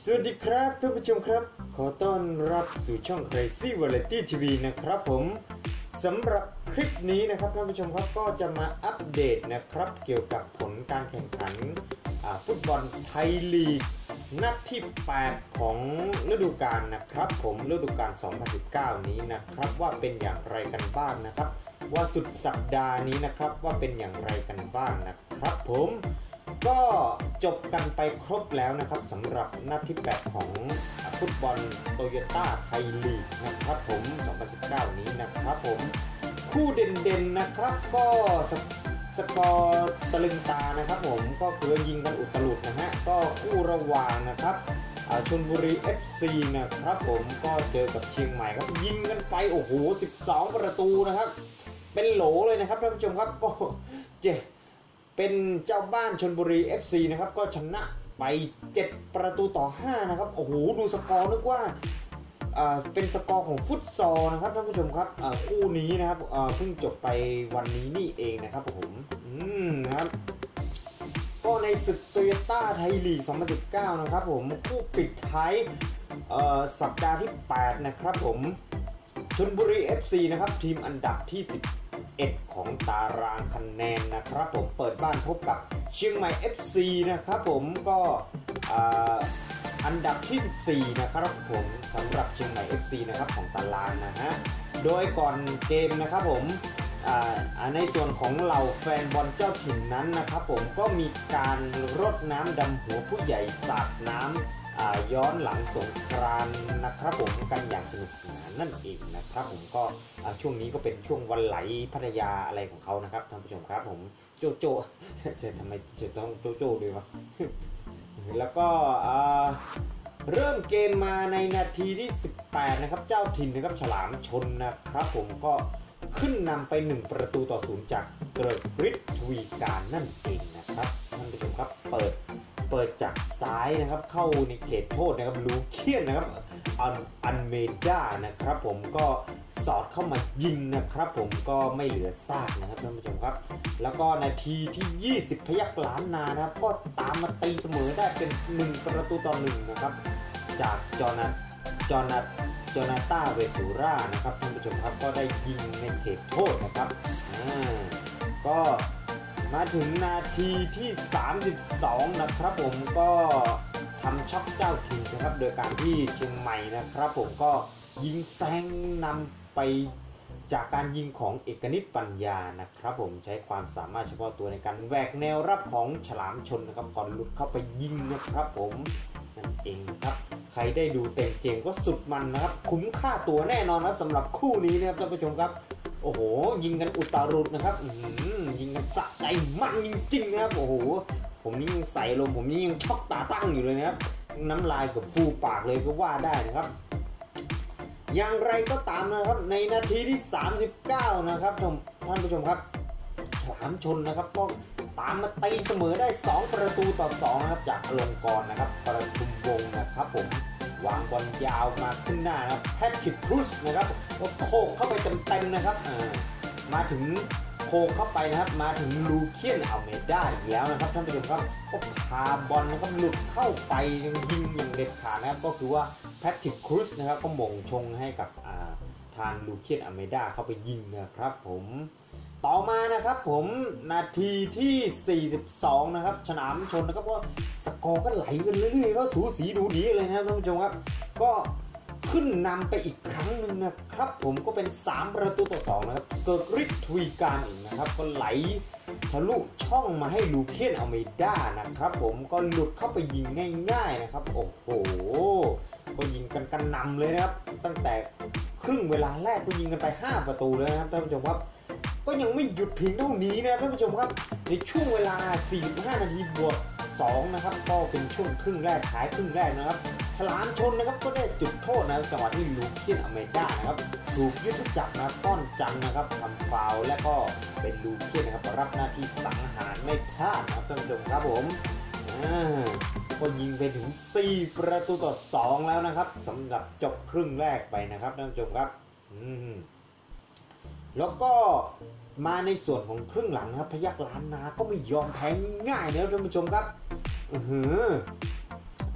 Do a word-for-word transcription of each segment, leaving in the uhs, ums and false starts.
สวัสดีครับท่านผู้ชมครับขอต้อนรับสู่ช่อง Crazy Variety ที วี นะครับผมสำหรับคลิปนี้นะครับท่านผู้ชมครับก็จะมาอัปเดตนะครับเกี่ยวกับผลการแข่งขันฟุตบอลไทยลีกนัดที่แปดของฤดูกาลนะครับผมฤดูกาลสองพันสิบเก้านี้นะครับว่าเป็นอย่างไรกันบ้างนะครับว่าสุดสัปดาห์นี้นะครับว่าเป็นอย่างไรกันบ้างนะครับผมก็จบกันไปครบแล้วนะครับสำหรับนัดที่แปดของฟุตบอลโตโยต้าไทยลีกนะครับผมสองพันสิบเก้านี้นะครับผมคู่เด่นๆนะครับก็สกอร์ตะลึงตานะครับผมก็คือยิงกันอุตลุดนะฮะก็คู่ระหว่างนะครับชลบุรี เอฟ ซี นะครับผมก็เจอกับเชียงใหม่ครับยิงกันไปโอ้โหสิบสองประตูนะครับเป็นโหลเลยนะครับท่านผู้ชมครับก็เจเป็นเจ้าบ้านชลบุรี เอฟ ซี นะครับก็ชนะไปเจ็ดประตูต่อห้านะครับโอ้โหดูสกอร์นึกว่าเป็นสกอร์ของฟุตซอลนะครับท่านผู้ชมครับคู่นี้นะครับเพิ่งจบไปวันนี้นี่เองนะครับผมอืมนะครับก็ในศึกโตโยต้าไทยลีกสองพันสิบเก้านะครับผมคู่ปิดท้ายสัปดาห์ที่แปดนะครับผมชลบุรี เอฟ ซี นะครับทีมอันดับที่สิบเอ็ดของตารางคะแนนนะครับผมเปิดบ้านพบกับเชียงใหม่ เอฟ ซี นะครับผมก็อันดับที่สิบสี่นะครับผมสำหรับเชียงใหม่ เอฟ ซี นะครับของตารางนะฮะโดยก่อนเกมนะครับผมในส่วนของเหล่าแฟนบอลเจ้าถิ่นนั้นนะครับผมก็มีการรดน้ำดำหัวผู้ใหญ่สาดน้ำย้อนหลังสงกรานต์นะครับผมกันอย่างสนุกสนานนั่นเองนะครับผมก็ช่วงนี้ก็เป็นช่วงวันไหลพัทยาอะไรของเขานะครับท่านผู้ชมครับผมโจโจจะทำไมจะต้องโจโจด้วยวะแล้วก็เริ่มเกมมาในนาทีที่สิบแปดนะครับเจ้าถิ่นนะครับฉลามชนนะครับผมก็ขึ้นนำไปหนึ่งประตูต่อศูนย์จากเกริกฤทธิ์ทวีการนั่นเองนะครับท่านผู้ชมครับเปิดเปิดจากซ้ายนะครับเข้าในเขตโทษนะครับลูเคียนนะครับอันอันเมด้านะครับผมก็สอดเข้ามายิงนะครับผมก็ไม่เหลือซากนะครับท่านผู้ชมครับแล้วก็นาทีที่ยี่สิบพยัคฆ์ล้านนานะครับก็ตามมาตีเสมอได้เป็นหนึ่งประตูต่อหนึ่งนะครับจากจอนาจอนาจอนาต้าเวสูรานะครับท่านผู้ชมครับก็ได้ยิงในเขตโทษนะครับอ่าก็มาถึงนาทีที่สามสิบสองนะครับผมก็ทำช็อกเจ้าถิ่นนะครับโดยการที่เชียงใหม่นะครับผมก็ยิงแซงนำไปจากการยิงของเอกนิตปัญญานะครับผมใช้ความสามารถเฉพาะตัวในการแหวกแนวรับของฉลามชนนะครับก่อนหลุดเข้าไปยิงนะครับผมนั่นเองนะครับใครได้ดูเต็มเกมก็สุดมันนะครับคุ้มค่าตัวแน่นอนครับสำหรับคู่นี้นะครับท่านผู้ชมครับโอ้โหยิงกันอุตรุดนะครับยิงกันสะใจมันจริงๆนะครับโอ้โหผมนี่ยังใส่ลมผมนี่ยังช็อกตาตั้งอยู่เลยนะครับน้ำลายกับฟูปากเลยก็ว่าได้นะครับอย่างไรก็ตามนะครับในนาทีที่สามสิบเก้านะครับท่านผู้ชมครับฉลามชนนะครับก็ตามมาตีเสมอได้สองประตูต่อสองนะครับจากอลงกรณ์นะครับประทุมวงศ์นะครับผมวางบอลยาวมาขึ้นหน้านะครับแพทริกครูซนะครับก็โคกเข้าไปเต็มๆนะครับมาถึงโคกเข้าไปนะครับมาถึงลูเคียนอัลเมด้าอีกแล้วนะครับท่านผู้ชมครับก็พาบอลนะครับหลุดเข้าไปยิงอย่างเด็ดขาดนะครับก็คือว่าแพทริกครูซนะครับก็หม่งชงให้กับทางลูเคียนอัลเมด้าเข้าไปยิงนะครับผมต่อมานะครับผมนาทีที่สี่สิบสองนะครับฉลามชนนะครับก็สกอร์ก็ไหลกันเรื่อยๆก็สูสีดูดีเลยนะครับท่านผู้ชมครับก็ขึ้นนำไปอีกครั้งหนึ่งนะครับผมก็เป็นสามประตูต่อสองนะครับเกิดฤทธิ์ทวีการอีกนะครับก็ไหลทะลุช่องมาให้ลูเคียนอัลเมด้านะครับผมก็หลุดเข้าไปยิงง่ายๆนะครับโอ้โหก็ยิงกันกันนำเลยนะครับตั้งแต่ครึ่งเวลาแรกก็ยิงกันไปห้าประตูเลยนะครับท่านผู้ชมครับก็ยังไม่หยุดเพียงเท่านี้นะท่านผู้ชมครับในช่วงเวลาสี่สิบห้านาทีบวกสองนะครับก็เป็นช่วงครึ่งแรกท้ายครึ่งแรกนะครับฉลามชนนะครับก็ได้จุดโทษนะจังหวะที่ลูเคียนอเมด้านะครับถูกยึดจับนะต้อนจันนะครับทำฟาวล์และก็เป็นลูเคียนนะครับรับหน้าที่สังหารไม่พลาดนะครับท่านผู้ชมครับผมก็ยิงไปถึงสี่ประตูต่อสองแล้วนะครับสำหรับจบครึ่งแรกไปนะครับท่านผู้ชมครับอืมแล้วก็มาในส่วนของครึ่งหลังนะครับพยัคฆ์ล้านนาก็ไม่ยอมแพ้ง่ายๆนะท่านผู้ชมครับอือหือ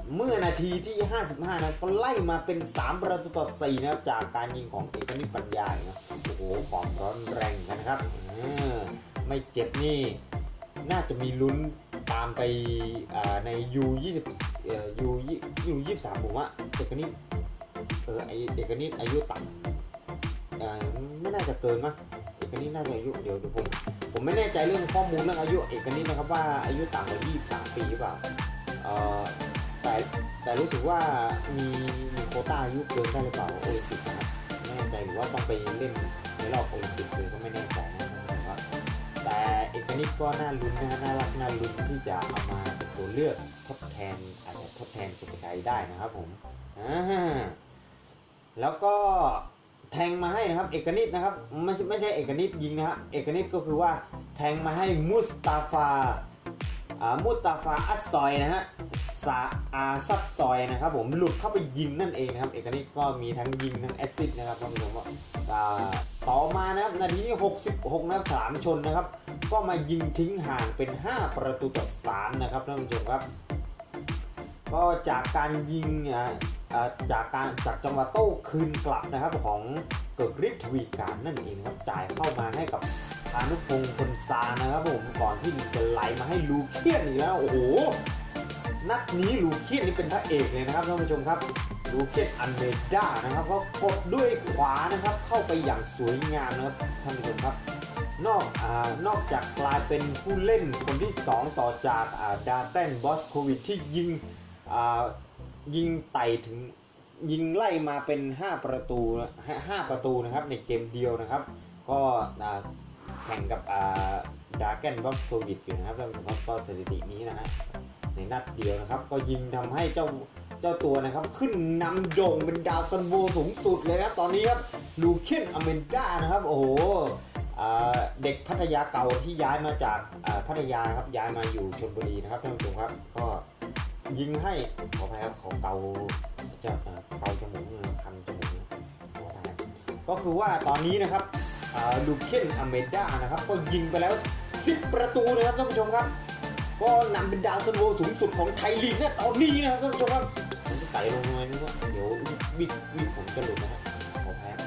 เมื่อนาทีที่ห้าสิบห้านะก็ไล่มาเป็นสามประตูต่อสี่นะครับจากการยิงของเอกนิตปัญญานะโอ้โหความร้อนแรงกันนะครับไม่เจ็บนี่น่าจะมีลุ้นตามไปใน ยู ยี่สิบ เอ่อ ยู ยู ยี่สิบสามผมว่าเอกนิตเออไอเอกนิตอายุต่ำไม่น่าจะเกินมั้งเอกนิตน่าจะอายุเดี๋ยวผมผมไม่แน่ใจเรื่องข้อมูลเรื่องอายุเอกนิตนะครับว่าอายุต่ำกว่ายี่สิบสามปีหรือเปล่าเอ่อแต่แต่รู้สึกว่ามีมีโควต้าอายุเกินได้หรือเปล่าโอลิมปิกนะครับไม่แน่ใจหรือว่าต้องไปเล่นในรอบโอลิมปิกเลยก็ไม่แน่ใจนะครับแต่เอกนิตก็น่าลุ้นนะน่ารักน่าลุ้นที่จะเอามาเป็นตัวเลือกทดแทนอาจจะทดแทนสุภชัยได้นะครับผมอ่าแล้วก็แทงมาให้นะครับเอกนิตนะครับไม่ไม่ใช่เอกนิตยิงนะครับเอกนิตก็คือว่าแทงมาให้มุสตาฟาอ่ามุสตาฟาอัสซอยนะฮะซาอาซับซอยนะครับผมหลุดเข้าไปยิงนั่นเองนะครับเอกนิตก็มีทั้งยิงทั้งแอสซิสต์นะครับท่านผู้ชมว่าต่อมานะครับนาทีที่หกสิบหกนะครับฉลามชนนะครับก็มายิงทิ้งห่างเป็นห้าประตูต่อสามนะครับท่านผู้ชมครับก็จากการยิงจากการจากจังหวะโต้คืนกลับนะครับของเกิกฤทธิ์ทวีการนั่นเองครับจ่ายเข้ามาให้กับพานุพงศ์พลซานะครับผมก่อนที่จะไหลมาให้ลูเคียนอีกแล้วโอ้โหนัดนี้ลูเคียนนี่เป็นพระเอกเลยนะครับท่านผู้ชมครับลูเคียนอันเมด้านะครับก็กดด้วยขวานะครับเข้าไปอย่างสวยงามนะครับท่านผู้ชมครับนอกอ่านอกจากกลายเป็นผู้เล่นคนที่สองต่อจากอ่าดาเต้นบอสโควิดที่ยิงอ่ายิงไต่ถึงยิงไล่มาเป็นห้าประตูห้าประตูนะครับในเกมเดียวนะครับก็แข่งกับดาร์เกนบอสโควิดอยู่นะครับแล้วก็สถิตินี้นะฮะในนัดเดียวนะครับก็ยิงทำให้เจ้าเจ้าตัวนะครับขึ้นนำโด่งเป็นดาวซันโวสูงสุดเลยครับตอนนี้ครับลูเคียนอเมนด้านะครับโอ้โหเด็กพัทยาเก่าที่ย้ายมาจากพัทยาครับย้ายมาอยู่ชลบุรีนะครับท่านผู้ชมครับก็ยิงให้ขออภัยครับขอเกาจะเกาจมูกคันจมูกขออภัยก็คือว่าตอนนี้นะครับลูเคียนอเมนด้านะครับก็ยิงไปแล้วสิบประตูนะครับท่านผู้ชมครับก็นำเป็นดาวซันโวสูงสุดของไทยลีกเนี่ยตอนนี้นะครับท่านผู้ชมครับผมจะใส่ลงมานี่ว่าเดี๋ยววิกวิกผมจะหลุดนะครับขออภัย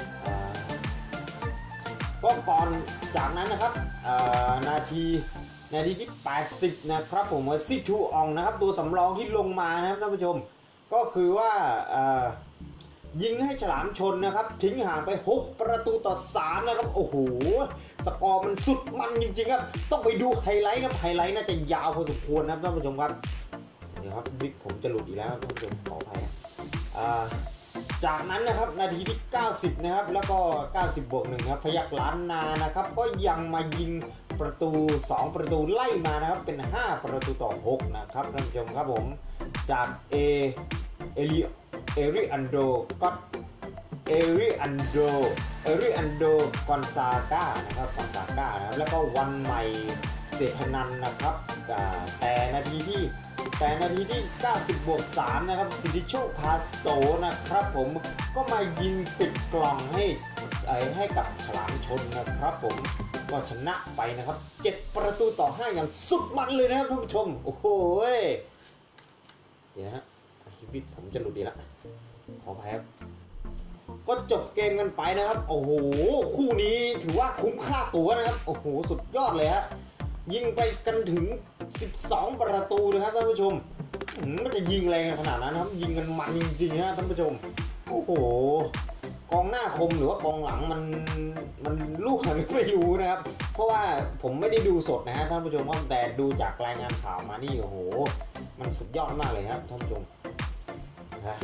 ก็ก่อนจากนั้นนะครับนาทีนาทีที่แปดสิบนะครับผมว่าซิทูอองนะครับตัวสำรองที่ลงมานะครับท่านผู้ชมก็คือว่ายิงให้ฉลามชนนะครับทิ้งห่างไปหกประตูต่อสามนะครับโอ้โหสกอร์มันสุดมันจริงๆครับต้องไปดูไฮไลท์นะไฮไลท์น่าจะยาวพอสมควรนะครับท่านผู้ชมครับเดี๋ยวครับบิ๊กผมจะหลุดอีกแล้วท่านผู้ชมขออภัยจากนั้นนะครับนาทีที่เก้าสิบนะครับแล้วก็เก้าสิบบวกหนึ่งครับพยัคฆ์ล้านนานะครับก็ยังมายิงประตูสองประตูไล่มานะครับเป็นห้าประตูต่อหกนะครับท่านผู้ชมครับผมจากเอเอลิเอริอันโดก็เอริอันโดเอริอันโดกอนซาก้านะครับกอนซาก้านะครับแล้วก็วันใหม่เศรษฐนันท์นะครับแต่นาทีที่แต่นาทีที่เก้าสิบบวกสามนะครับสิทธิโชคพาโสนะครับผมก็มายิงปิดกล่องให้ให้กับฉลามชนนะครับผมก็ชนะไปนะครับเจ็ดประตูต่อห้าอย่างสุดมันเลยนะครับท่านผู้ชมโอ้โหเดี๋ยวนะฮะบิ๊กผมจะหลุดดีละขออภัยครับก็จบเกมกันไปนะครับโอ้โหคู่นี้ถือว่าคุ้มค่าตั๋วนะครับโอ้โหสุดยอดเลยฮะยิงไปกันถึงสิบสองประตูนะครับท่านผู้ชมมันจะยิงแรงขนาดนั้นครับยิงกันมันจริงๆฮะท่านผู้ชมโอ้โหกองหน้าคมหรือว่ากองหลังมันมันลูกหันไม่รู้นะครับเพราะว่าผมไม่ได้ดูสดนะฮะท่านผู้ชมแต่ดูจากรายงานข่าวมานี่โอ้โหมันสุดยอดมากเลยครับท่านผู้ชมนะ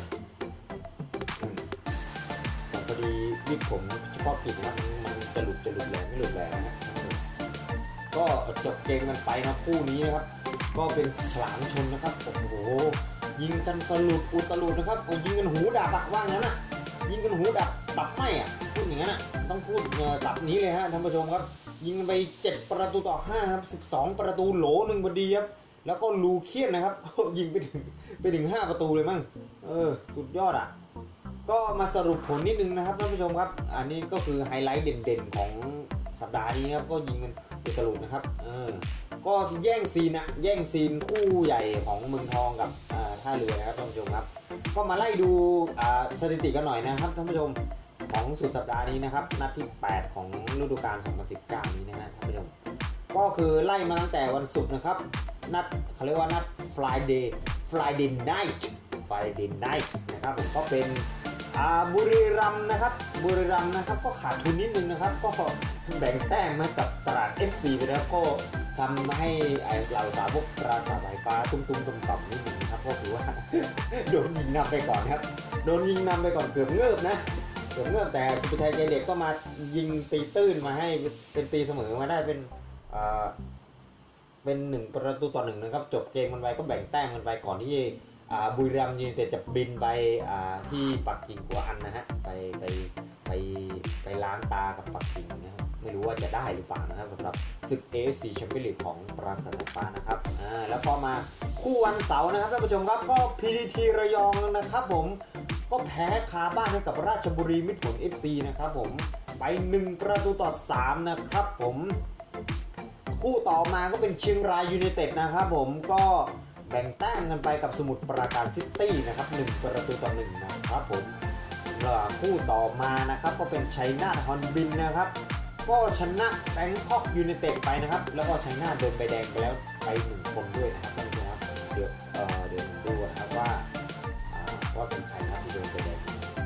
แต่พอดีวิกผมเฉพาะกิจนะมันจะหลุดจะหลุดแรงไม่หลุดแรงนะก็จบเกมกันไปนะคู่นี้นะครับก็เป็นฉลามชนนะครับโอ้โหยิงกันสลุดอุตลุดนะครับยิงกันหูดับอะว่างั้นอะยิงกันหูดับตับไหมอะพูดอย่างนั้นอะต้องพูดสับนี้เลยฮะท่านผู้ชมครับยิงกันไปเจ็ดประตูต่อห้าครับสิบสองประตูโหลหนึ่งพอดีครับแล้วก็ลูเคียนนะครับก็ยิงไปถึงไปถึงห้าประตูเลยมั้งเออสุดยอดอ่ะก็มาสรุปผลนิดนึงนะครับท่านผู้ชมครับอันนี้ก็คือไฮไลท์เด่นๆของสัปดาห์นี้ครับก็ยิงกันอุตลุดนะครับเออก็แย่งซีนอะแย่งซีนคู่ใหญ่ของเมืองทองกับทท่าเรือนะครับท่านผู้ชมครับก็มาไล่ดูสถิติกันหน่อยนะครับท่านผู้ชมของสุดสัปดาห์นี้นะครับนัดที่แปดของฤดูกาลสองพันสิบเก้านี้นะฮะท่านผู้ชมก็คือไล่มาตั้งแต่วันศุกร์นะครับนัดเขาเรียกว่านัด Friday Friday Night Friday Night นะครับผมก็เป็นบุรีรัมย์นะครับบุรีรัมย์นะครับก็ขาดทุนนิดนึงนะครับก็แบ่งแต้มมากับตลาด เอฟ ซี ไปแล้วก็ทำให้เราสาวกปราสาทสายฟ้าตุ้มๆต่ำๆนิดนึงนะครับก็ถือว่าโดนยิงนำไปก่อนครับโดนยิงนำไปก่อนเกือบเงือบนะเกือบเงือบแต่สุภชัยใจเด็กก็มายิงตีตื้นมาให้เป็นตีเสมอมาได้เป็นเป็นหนึ่งประตูต่อหนึ่งนะครับจบเกมมันไปก็แบ่งแต้มกันไปก่อนที่บุรีรัมย์ยูไนเต็ดจะบินไปที่ปักกิ่งกัวอันนะฮะไปไปไปไปล้างตากับปักกิ่งนะครับไม่รู้ว่าจะได้หรือเปล่านะครับสำหรับศึก เอ เอฟ ซี แชมเปี้ยนลีกของปราสาทสายฟ้านะครับอ่าแล้วพอมาคู่วันเสาร์นะครับท่านผู้ชมครับก็ พี ที ที ระยองนะครับผมก็แพ้คาบ้านให้กับราชบุรีมิตรผล เอฟ ซี นะครับผมไปหนึ่งประตูต่อสามนะครับผมคู่ต่อมาก็เป็นเชียงรายยูไนเต็ดนะครับผมก็แบ่งแต้มกันไปกับสมุทรปราการซิตี้นะครับหนึ่งประตูต่อหนึ่งนะครับผมแล้วคู่ต่อมานะครับก็เป็นชัยนาทฮอนบินนะครับก็ชนะแบงคอกยูไนเต็ดไปนะครับแล้วก็ชัยนาทโดนใบแดงไปแล้วไปหนึ่งคนด้วยนะครับท่านผู้ชมครับเดี๋ยวเอ่อเดี๋ยวดูนะครับว่าว่าเป็นใครนะที่โดนใบแดง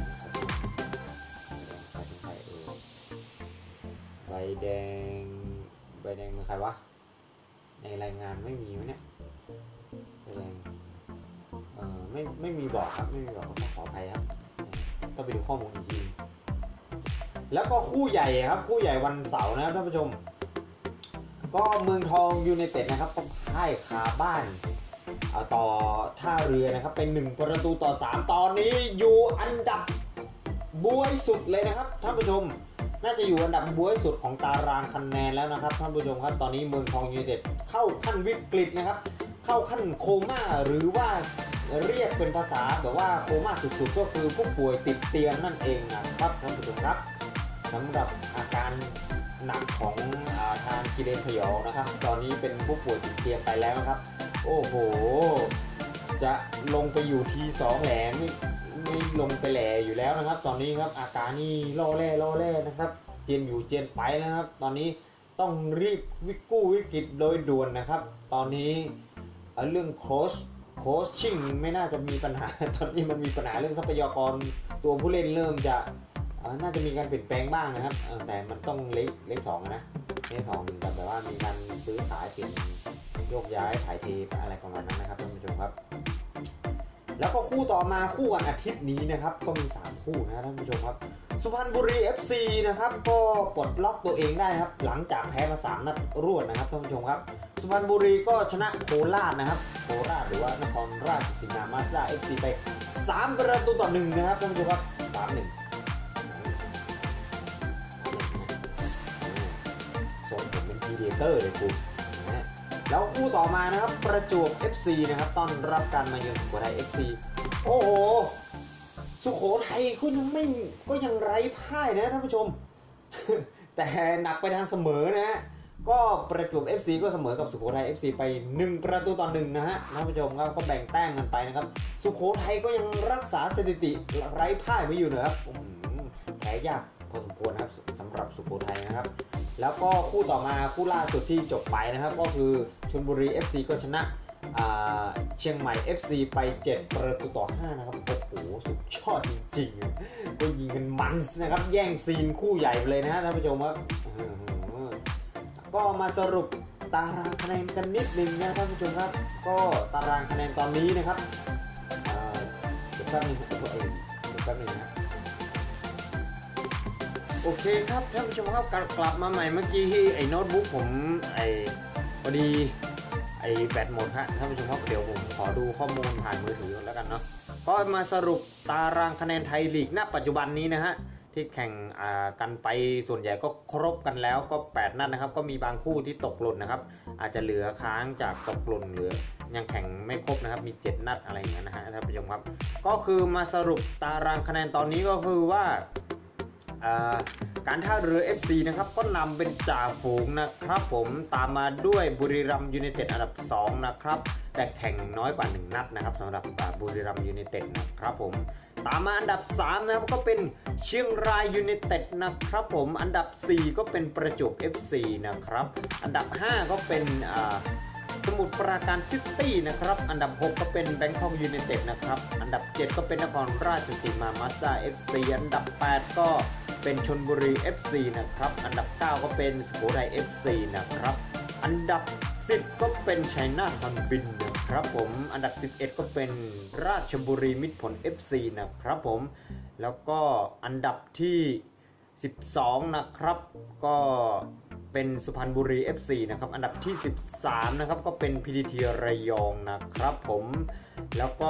ใครเออใบแดงใบแดงเป็นใครวะในรายงานไม่มีวะเนี่ยใบแดงเอ่อไม่ไม่มีบอกครับไม่มีบอกต้องขออภัยครับต้องไปดูข้อมูลอีกทีแล้วก็คู่ใหญ่ครับคู่ใหญ่วันเสาร์นะครับท่านผู้ชมก็เมืองทองยูไนเต็ดนะครับก็พ่ายคาบ้านเอาต่อท่าเรือนะครับเป็นหนึ่งประตูต่อสามตอนนี้อยู่อันดับบวยสุดเลยนะครับท่านผู้ชมน่าจะอยู่อันดับบวยสุดของตารางคะแนนแล้วนะครับท่านผู้ชมครับตอนนี้เมืองทองยูไนเต็ดเข้าขั้นวิกฤตนะครับเข้าขั้นโคม่าหรือว่าเรียกเป็นภาษาแบบว่าโคม่าสุดๆก็คือผู้ป่วยติดเตียงนั่นเองนะครับท่านผู้ชมครับสำหรับอาการหนักของอาทางกิเลนพยองนะครับตอนนี้เป็นผู้ป่วยติดเตียงไปแล้วนะครับโอ้โหจะลงไปอยู่ทีสองแหลมไม่ไม่ลงไปแหล่อยู่แล้วนะครับตอนนี้ครับอาการนี่ล่อแร่ล่อแร่นะครับเจียนอยู่เจียนไปแล้วครับตอนนี้ต้องรีบวิกู้วิกฤตโดยด่วนนะครับตอนนี้เรื่องโค้ชโค้ชชิ่งไม่น่าจะมีปัญหาตอนนี้มันมีปัญหาเรื่องทรัพยากรตัวผู้เล่นเริ่มจะน่าจะมีการเปลี่ยนแปลงบ้างนะครับแต่มันต้องเล็กเล็กสองนะเล็กสองแบบแบบว่ามีการซื้อขายเปลี่ยนโยกย้ายถ่ายเทอะไรประมาณนั้นนะครับท่านผู้ชมครับแล้วก็คู่ต่อมาคู่วันอาทิตย์นี้นะครับก็มีสามคู่นะท่านผู้ชมครับสุพรรณบุรี เอฟ ซี นะครับก็ปลดล็อกตัวเองได้ครับหลังจากแพ้มาสามนัดรวดนะครับท่านผู้ชมครับสุพรรณบุรีก็ชนะโคราชนะครับโคราชหรือว่านครราชสีมามาสด้า เอฟ ซี ไปสามประตูต่อหนึ่งนะครับท่านผู้ชมครับ สามหนึ่ง ส่งผมเป็นพีเดเตอร์เลยคุณนะแล้วคู่ต่อมานะครับประจวบ เอฟ ซี นะครับต้อนรับการมาเยือนสุโขทัย เอฟ ซี โอ้โหสุโขทัยก็ยังไม่ก็ยังไร้พ่ายนะท่านผู้ชม แต่หนักไปทางเสมอนะฮะก็ประจวบ เอฟ ซี ก็เสมอกับสุโขทัย เอฟ ซี ไปหนึ่งประตูต่อหนึ่งนะฮะท่านผู้ชมครับก็แบ่งแต้มกันไปนะครับสุโขทัยก็ยังรักษาสถิติไร้พ่ายไว้อยู่นะครับแพ้ยากพอสมควรนะครับสำหรับสุโขทัยนะครับแล้วก็คู่ต่อมาคู่ล่าสุดที่จบไปนะครับก็คือชลบุรี เอฟ ซี ก็ชนะเชียงใหม่ เอฟ ซี ไปเจ็ดประตูต่อห้านะครับโอ้โหสุดยอดจริงๆก็ยิงกันมันนะครับแย่งซีนคู่ใหญ่เลยนะฮะท่านผู้ชมครับก็มาสรุปตารางคะแนนกันนิดนึงนะท่านผู้ชมครับก็ตารางคะแนนตอนนี้นะครับเดี๋ยวแป๊บนึงตัวเองเดี๋ยวแป๊บนึงนะโอเคครับท่านผู้ชมครับกลับมาใหม่เมื่อกี้ไอ้โน้ตบุ๊กผมไอ้พอดีไอ้แบตหมดฮะท่านผู้ชมครับเดี๋ยวผมขอดูข้อมูลผ่านมือถือแล้วกันเนาะก็มาสรุปตารางคะแนนไทยลีกณปัจจุบันนี้นะฮะที่แข่งกันไปส่วนใหญ่ก็ครบกันแล้วก็แปดนัดนะครับก็มีบางคู่ที่ตกหล่นนะครับอาจจะเหลือค้างจากตกหล่นเหลือยังแข่งไม่ครบนะครับมีเจ็ดนัดอะไรอย่างเงี้ยนะฮะท่านผู้ชมครับก็คือมาสรุปตารางคะแนนตอนนี้ก็คือว่าการท่าเรือ เอฟ ซี นะครับก็นำเป็นจ่าฝูงนะครับผมตามมาด้วยบุรีรัมย์ยูไนเต็ดอันดับสองนะครับแต่แข่งน้อยกว่าหนึ่งนัดนะครับสำหรับบุรีรัมย์ยูไนเต็ดนะครับผมตามมาอันดับสามนะครับก็เป็นเชียงรายยูไนเต็ดนะครับผมอันดับสี่ก็เป็นประจวบ เอฟ ซี นะครับอันดับห้าก็เป็นสมุทรปราการซิตี้นะครับอันดับหกก็เป็นแบงคอกยูไนเต็ดนะครับอันดับเจ็ดก็เป็นนครราชสีมามาสด้า เอฟ ซี อันดับแปดก็เป็นชลบุรี เอฟ ซี นะครับอันดับเก้าก็เป็นสุโขทัย เอฟ ซี นะครับอันดับสิบก็เป็นชัยนาทฮอนบินนะครับผมอันดับสิบเอ็ดก็เป็นราชบุรีมิตรผล เอฟ ซี นะครับผมแล้วก็อันดับที่สิบสองนะครับก็เป็นสุพรรณบุรี เอฟ ซี นะครับอันดับที่สิบสามนะครับก็เป็น พี ที ที ระยองนะครับผมแล้วก็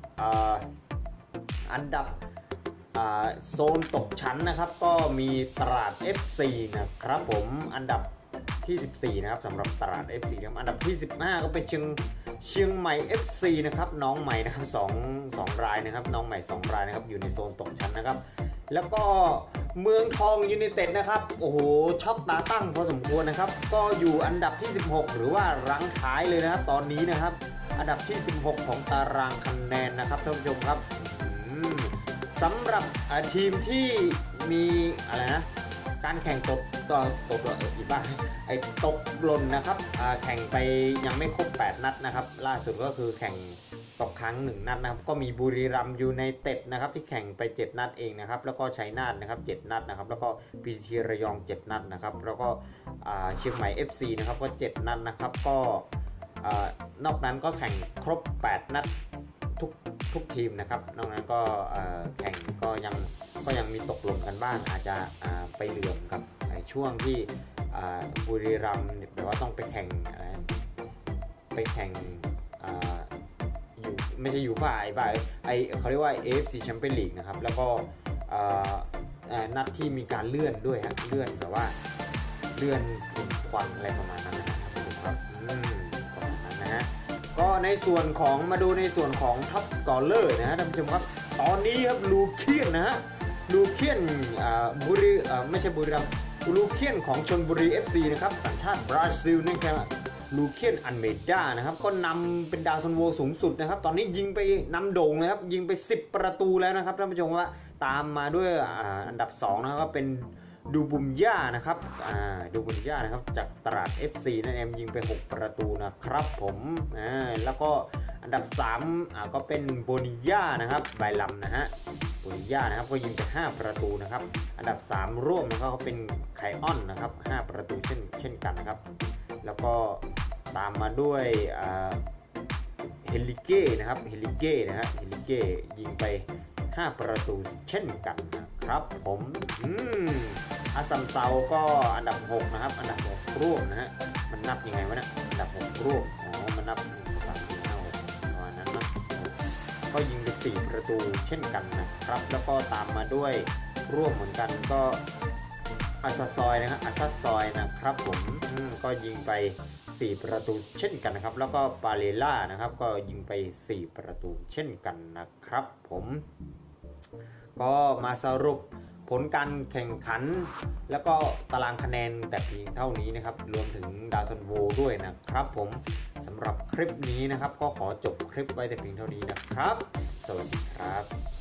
อันดับโซนตกชั้นนะครับก็มีตราด เอฟ ซี นะครับผมอันดับที่สิบสี่นะครับสำหรับตราด เอฟ ซี ครับอันดับที่สิบห้าก็เป็นเชียงเชียงใหม่ เอฟ ซี นะครับน้องใหม่นะครับสองสองรายนะครับน้องใหม่สองรายนะครับอยู่ในโซนตกชั้นนะครับแล้วก็เมืองทองยูไนเต็ดนะครับโอ้โหช็อกตาตั้งพอสมควรนะครับก็อยู่อันดับที่สิบหกหรือว่ารั้งท้ายเลยนะครับตอนนี้นะครับอันดับที่สิบหกของตารางคะแนนนะครับท่านผู้ชมครับสำหรับทีมที่มีอะไรนะการแข่งตกก็ตกอีกบ้างไอ้ตกหล่นนะครับแข่งไปยังไม่ครบแปดนัดนะครับล่าสุดก็คือแข่งตกครั้งหนึ่งนัดนะครับก็มีบุรีรัมย์ยูไนเต็ดนะครับที่แข่งไปเจ็ดนัดเองนะครับแล้วก็ชัยนาทนะครับเจ็ดนัดนะครับแล้วก็ พี ที ที ระยองเจ็ดนัดนะครับแล้วก็เชียงใหม่ เอฟ ซี นะครับก็เจ็ดนัดนะครับก็นอกนั้นก็แข่งครบแปดนัดทุกทุกทีมนะครับนอกนั้นก็แข่งก็ยังก็ยังมีตกหล่นกันบ้างอาจจะไปเหลื่อมกับช่วงที่บุรีรัมย์แบบว่าต้องไปแข่งไปแข่งอยู่ไม่ใช่อยู่ฝ่ายฝ่ายไอเขาเรียกว่า เอ เอฟ ซี Champions League นะครับแล้วก็นัดที่มีการเลื่อนด้วยฮะเลื่อนแบบว่าเลื่อนฝุ่นควันอะไรประมาณนั้นนะครับอืมประมาณนั้นนะฮะก็ในส่วนของมาดูในส่วนของ Top Scorer นะฮะท่านผู้ชมครับตอนนี้ครับลูเคียนนะฮะลูเคียนบุรีไม่ใช่บุรีรัมย์ลูเคียนของชลบุรี เอฟ ซี นะครับสัญชาติบราซิลนี่ครับลูเคียนอันเมด้านะครับก็นำเป็นดาวซันโวสูงสุดนะครับตอนนี้ยิงไปนำโด่งนะครับยิงไปสิบประตูแล้วนะครับท่านผู้ชมว่าตามมาด้วยอันดับสองนะครับก็เป็นดูบุมย่านะครับดูบุมย่านะครับจากตราด เอฟ ซี นั่นเองยิงไปหกประตูนะครับผมแล้วก็อันดับสามก็เป็นโบนิย่านะครับไบลัมนะฮะโบนิย่านะครับก็ยิงไปห้าประตูนะครับอันดับสามร่วมนะครับก็เป็นไคออนนะครับห้าประตูเช่นเช่นกันนะครับแล้วก็ตามมาด้วยเฮลิเก้นะครับเฮลิเก้นะฮะเฮลิเก้ยิงไปห้าประตูเช่นกันนะครับผมอืมอาซัมเซาก็อันดับหกนะครับอันดับหกร่วมนะฮะมันนับยังไงวะเนี่ยอันดับหกร่วมอ๋อมันนับสามสี่ห้าหกประมาณนั้นนะก็ยิงไปสี่ประตูเช่นกันนะครับแล้วก็ตามมาด้วยร่วมเหมือนกันก็อาซาซอยนะครับอาซาซอยนะครับผมก็ยิงไปสี่ประตูเช่นกันนะครับแล้วก็ปาเลล่านะครับก็ยิงไปสี่ประตูเช่นกันนะครับผมก็มาสรุปผลการแข่งขันแล้วก็ตารางคะแนนแต่เพียงเท่านี้นะครับรวมถึงดาวซันโวด้วยนะครับผมสำหรับคลิปนี้นะครับก็ขอจบคลิปไว้แต่เพียงเท่านี้นะครับสวัสดีครับ